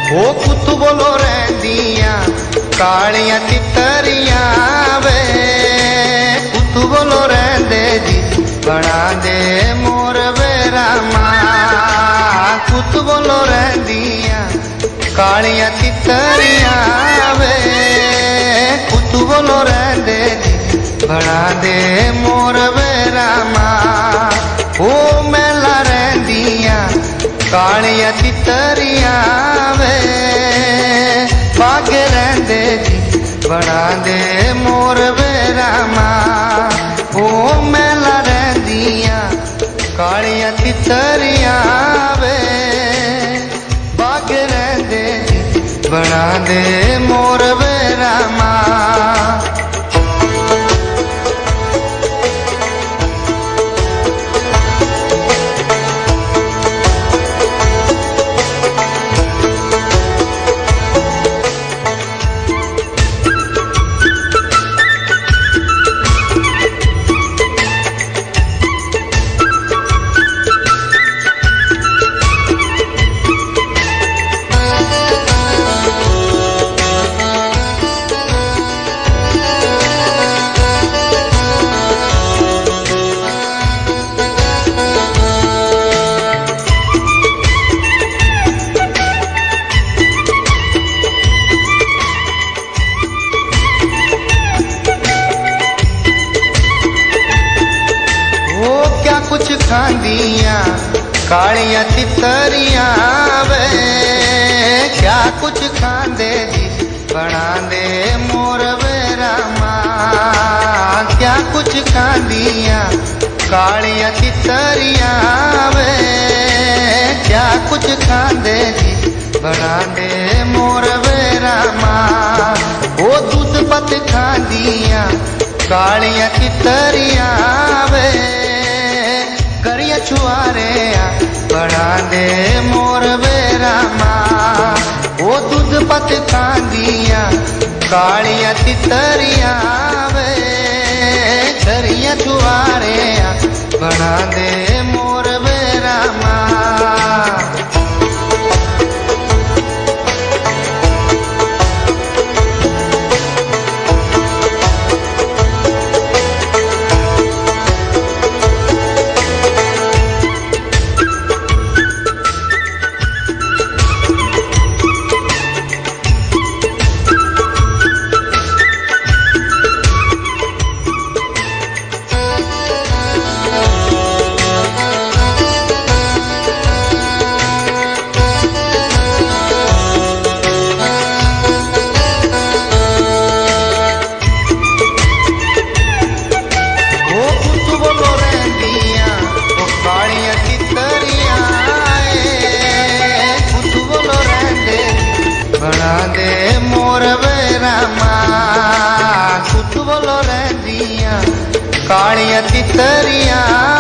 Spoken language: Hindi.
ओ कुत बोलो रहंदियां कालियां तितरियां वे कुत बोलो रहंदे जी बना दे मोर वेरा मां कुत बोलो रहंदियां कालियां तितरियां वे कुत बोलो रहंदे जी बना दे मोर वेरा मां ओ मेला रहंदियां कालियां तितरियां वे बागे रहंदे जी बना दे मोर वेरा मां ओ मेला रहंदियां कालियां तितरियां वे बागे रहंदे जी बना दे मोर वेरा मां कुछ खांदियां कालियां तितरियां वे क्या कुछ खांदे जी बना दे मोर वेरा मां क्या कुछ खांदियां कालियां तितरियां वे क्या कुछ खांदे जी बना दे मोर वेरा मां ओ दूध पत खांदियां कालियां तितरियां वे करिया छुआरे बना दे मोर वेरा मां ओ दूध पत खांदियां कालियां तितरियां वे करिया छुआरे बना दे मोर वेरा मां बना दे मोर वेरा मां कुत बोलो रहंदियां कालियां तितरियां